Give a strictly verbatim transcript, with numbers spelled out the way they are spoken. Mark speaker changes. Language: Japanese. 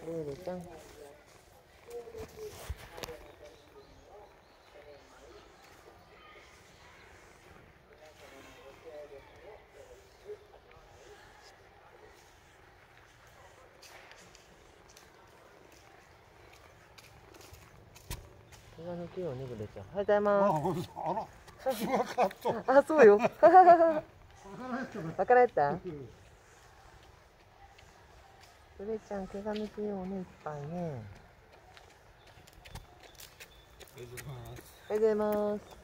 Speaker 1: ルールちゃん。毛が抜けようね、ブレちゃん。おはようございます。
Speaker 2: あら、さすがカット。
Speaker 1: あ、そうよ。わからやった。ブレちゃん、毛が抜けようね、いっぱいね。おはようございます。おはようございます。